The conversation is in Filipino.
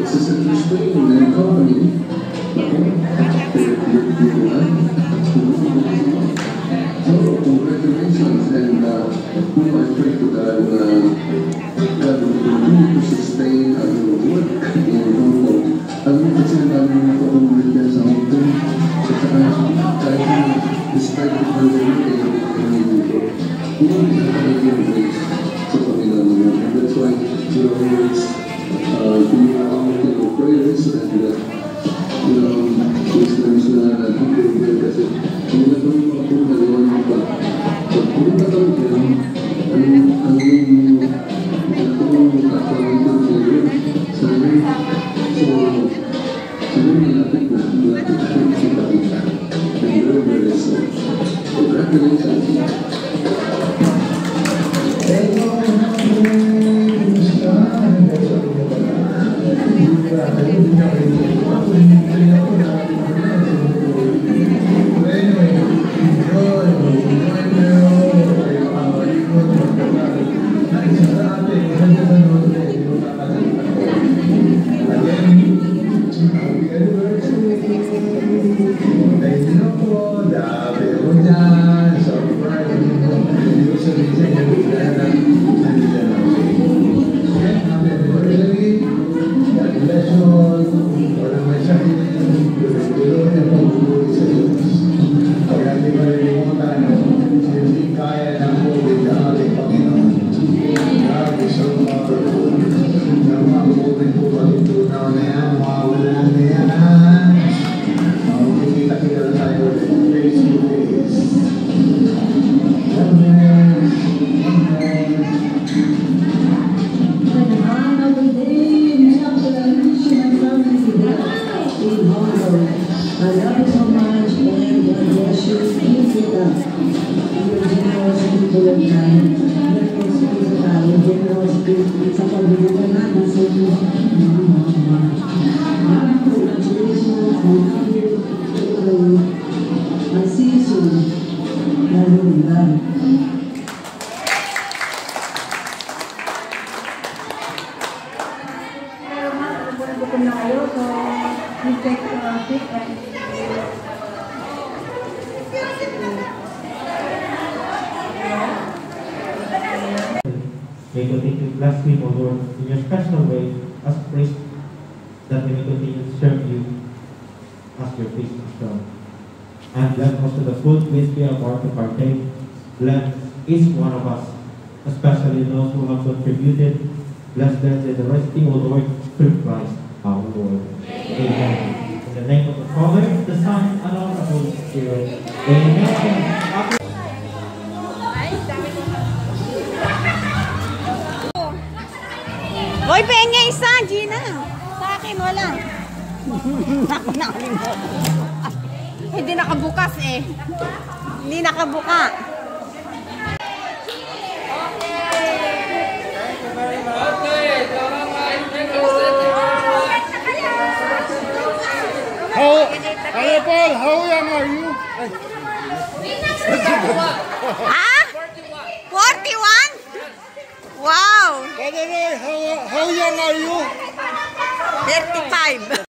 Congratulations, and I pray to God that will continue to sustain your work in Hong Kong. Alam mo kasi namin nakaulit yan sa Hong Kong, at saka kahit na despite the pandemic ay kami dito. Hindi na kami yung grace sa Panginoon naman. And that's why we always do our prayers and systems na natin kasi hindi na kami makapunta naman yung pagpunta kami dyan, ang yung kakawin ko sa amin. So, sabi nilapit na si Kapita. And very, very soon. Congratulations. May continue to bless me, O Lord, in your special way, as priest, that we may continue to serve you as your priest as well. And bless also the food which we are about to partake. Bless each one of us, especially those who have contributed. Bless them in the resting, O Lord, through Christ our Lord. Amen. In the name of the Father, the Son, and of the Holy Spirit. Amen. Hoy, pengen isa, Gina. Sa akin, wala. Ako nakalimutan. Hindi nakabukas eh. Hindi nakabuka. Hello, Paul. How young are you? Ah? 41? Wow! By the way, how young are you? 35.